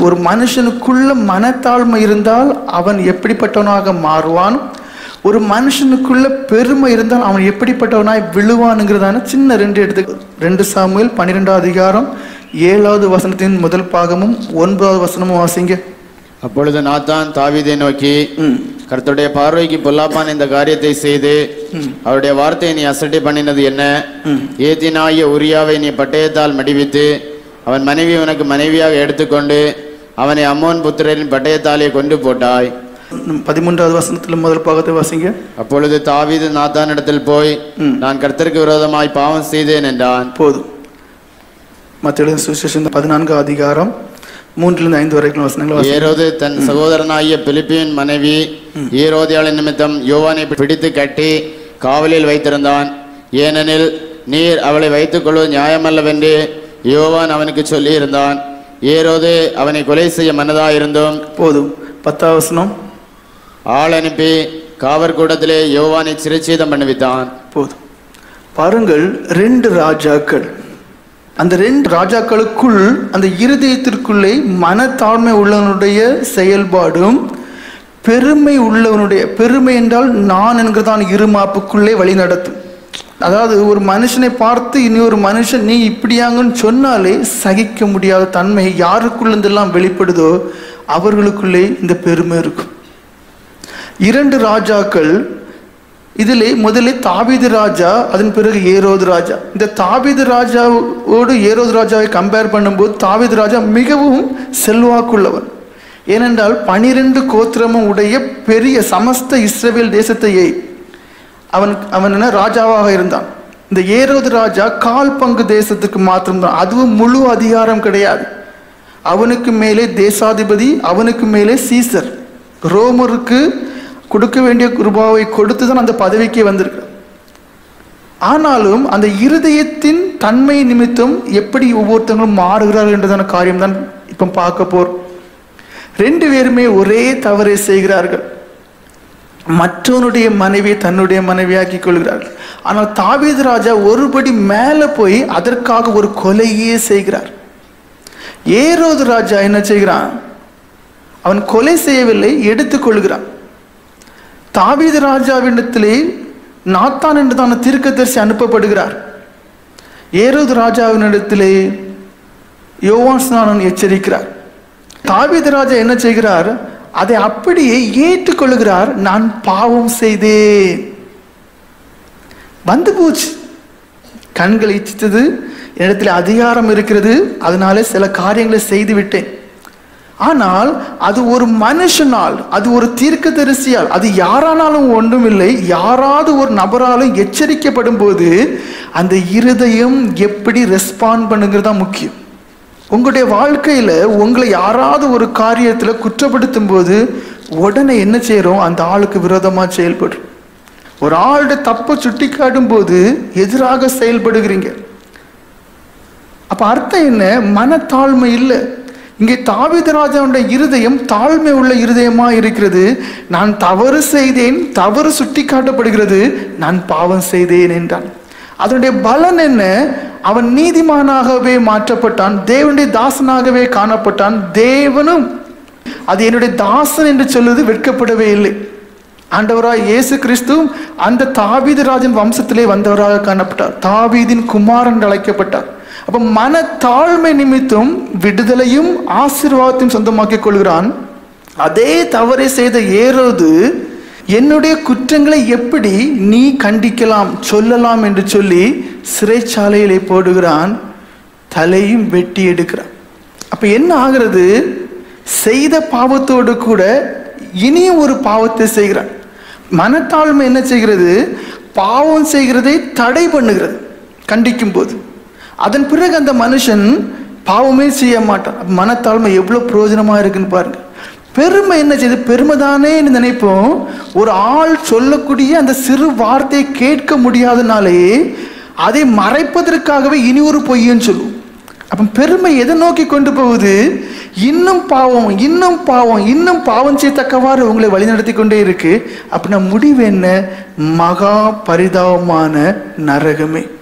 ஒரு மனுஷனுக்குள்ள மனத்தாழ்மை இருந்தால் அவன் எப்படிப்பட்டவனாக மாறுவான், ஒரு மனுஷனுக்குள்ள பெருமை இருந்தால் அவன் எப்படிப்பட்டவனாய் விழுவானுங்கிறதான சின்ன 2 சாமுவேல் 12 அதிகாரம் 7வது வசனத்தின் முதல் பாகமும் 9வது வசனமும் வாசிங்க. அப்பொழுது நாத்தான் தாவீதை நோக்கி, கர்த்தருடைய பார்வைக்கு பொல்லாப்பான இந்த காரியத்தை செய்து அவருடைய வார்த்தையை நீ அசட்டை பண்ணினது என்ன? ஏத்தினாகிய உரியாவை நீ பட்டயத்தால் மடிவித்து அவன் மனைவி உனக்கு மனைவியாக எடுத்துக்கொண்டு அவனை அம்மோன் புத்திரரின் பட்டயத்தாலே கொண்டு போட்டாய். 13வது வசனத்துல முதல் பாகத்தை வாசிங்க. அப்பொழுது தாவீது நாத்தானிடத்தில் போய், நான் கர்த்தருக்கு விரோதமாய் பாவம் செய்தேன் என்றான். போதும். மத்தேயு சுவிசேஷம் 14 அதிகாரம் 3-5 வரைக்கும் வசனங்கள். ஏரோது தன் சகோதரனாகிய பிலிப்பியின் மனைவி ஏரோதியாளின் நிமித்தம் யோவானை பிடித்து கட்டி காவலில் வைத்திருந்தான். ஏனெனில் நீர் அவளை வைத்துக் கொள்வது நியாயமல்லவென்று யோவான் அவனுக்கு சொல்லி இருந்தான். ஏரோது அவனை கொலை செய்ய மனதாயிருந்தும். போதும். 10வது வசனம். ஆள் அனுப்பி காவற்கூடத்திலே யோவானை சிறைச்சேதம் பண்ணுவித்தான். போதும். பாருங்கள், 2 ராஜாக்கள். அந்த 2 ராஜாக்களுக்குள் அந்த இருதயத்திற்குள்ளே மனத்தாழ்மை உள்ளவனுடைய செயல்பாடும் பெருமை உள்ளவனுடைய, பெருமை என்றால் நான் என்கிறதான் இருமாப்புக்குள்ளே வழி நடத்தும். அதாவது ஒரு மனுஷனை பார்த்து இன்னொரு மனுஷன் நீ இப்படியாங்கன்னு சொன்னாலே சகிக்க முடியாத தன்மை யாருக்குள்ளெல்லாம் வெளிப்படுதோ அவர்களுக்குள்ளே இந்த பெருமை இருக்கும். 2 ராஜாக்கள். இதிலே முதலில் தாவீது ராஜா, அதன் பிறகு ஏரோது ராஜா. இந்த தாவீது ராஜாவோடு ஏரோது ராஜாவை கம்பேர் பண்ணும்போது தாவீது ராஜா மிகவும் செல்வாக்குள்ளவன். ஏனென்றால் 12 கோத்திரமும் உடைய பெரிய சமஸ்த இஸ்ரவேல் தேசத்தையே அவன் என்ன ராஜாவாக இருந்தான். இந்த ஏரோது ராஜா 1/4 பங்கு தேசத்துக்கு மாத்திரம்தான், அதுவும் முழு அதிகாரம் கிடையாது. அவனுக்கு மேலே தேசாதிபதி, அவனுக்கு மேலே சீசர், ரோமருக்கு கொடுக்க வேண்டிய ரூபாவை கொடுத்து தான் அந்த பதவிக்கே வந்திருக்கிறார். ஆனாலும் அந்த இருதயத்தின் தன்மை நிமித்தம் எப்படி ஒவ்வொருத்தங்களும் மாறுகிறார்கள் என்றதான காரியம் தான் இப்போ பார்க்க போறோம். 2 பேருமே ஒரே தவறை செய்கிறார்கள். மற்றவனுடைய மனைவியை தன்னுடைய மனைவியாக்கி கொள்கிறார்கள். ஆனால் தாவீது ராஜா ஒருபடி மேலே போய் அதற்காக ஒரு கொலையே செய்கிறார். ஏரோது ராஜா என்ன செய்கிறான்? அவன் கொலை செய்யவில்லை, எடுத்துக்கொள்கிறான். தாவீது ராஜாவிடத்திலே நாத்தான் என்றதான தீர்க்கதரிசி அனுப்பப்படுகிறார். ஏரோது ராஜாவினிடத்திலே யோவான் ஸ்நானன் எச்சரிக்கிறார். தாவீது ராஜா என்ன செய்கிறார்? அதை அப்படியே ஏற்றுக்கொள்கிறார். நான் பாவம் செய்தேன், வந்து போச்சு, கண்கள் இச்சித்தது, என்னிடத்தில் அதிகாரம் இருக்கிறது, அதனால சில காரியங்களை செய்து விட்டேன். ஆனால் அது ஒரு மனுஷனால், அது ஒரு தீர்க்கதரிசியால், அது யாரானாலும் ஒன்றும் இல்லை, யாராவது ஒரு நபராலும் எச்சரிக்கப்படும் போது அந்த இருதயம் எப்படி ரெஸ்பாண்ட் பண்ணுங்கிறது தான் முக்கியம். உங்களுடைய வாழ்க்கையில உங்களை யாராவது ஒரு காரியத்துல குற்றப்படுத்தும் போது உடனே என்ன செய்யறோம்? அந்த ஆளுக்கு விரோதமா செயல்படும். ஒரு ஆளுடைய தப்பை சுட்டி காட்டும் போது எதிராக செயல்படுகிறீங்க. அப்ப அர்த்தம் என்ன? மனத்தாழ்மை இல்லை. இங்கே தாவீது ராஜாவுடைய இருதயம் தாழ்மை உள்ள இருதயமா இருக்கிறது. நான் தவறு செய்தேன், தவறு சுட்டி காட்டப்படுகிறது, நான் பாவம் செய்தேன் என்றான். அதனுடைய பலன் என்ன? அவன் நீதிமானாகவே மாற்றப்பட்டான், தேவனுடைய தாசனாகவே காணப்பட்டான். தேவனும் அது என்னுடைய தாசன் என்று சொல்வது வெட்கப்படவே இல்லை. ஆண்டவராய் இயேசு கிறிஸ்து அந்த தாவீது ராஜன் வம்சத்திலே வந்தவராக காணப்பட்டார், தாவீதின் குமாரன் என்று அழைக்கப்பட்டார். அப்ப மனத்தாழ்மை நிமித்தம் விடுதலையும் ஆசீர்வாதத்தையும் சொந்தமாக்கிக் கொள்கிறான். அதே தவறை செய்த ஏரோது என்னுடைய குற்றங்களை எப்படி நீ கண்டிக்கலாம், சொல்லலாம் என்று சொல்லி சிறைச்சாலையிலே போடுகிறான், தலையும் வெட்டி எடுக்கிறான். அப்ப என்ன ஆகிறது? செய்த பாவத்தோடு கூட இனியும் ஒரு பாவத்தை செய்கிறான். மனத்தாழ்மை என்ன செய்கிறது? பாவம் செய்கிறதை தடை பண்ணுகிறது கண்டிக்கும் போது. அதன் பிறகு அந்த மனுஷன் பாவமே செய்ய மாட்டான். மனத்தாழ்மை எவ்வளவு பிரயோஜனமா இருக்குன்னு பாருங்க. பெருமை என்ன செய்யுது? பெருமைதானே நினைப்போம். ஒரு ஆள் சொல்லக்கூடிய அந்த சிறு வார்த்தையை கேட்க முடியாதனாலே அதை மறைப்பதற்காகவே இனி ஒரு பொய்யன்னு சொல்லுவோம். அப்ப பெருமை எதை நோக்கி கொண்டு போகுது? இன்னும் பாவம், இன்னும் பாவம், இன்னும் பாவம் செய்யத்தக்கவாறு உங்களை வழிநடத்தி கொண்டே இருக்கு. அப்படின்னா முடிவு என்ன? மகா பரிதாபமான நரகமே.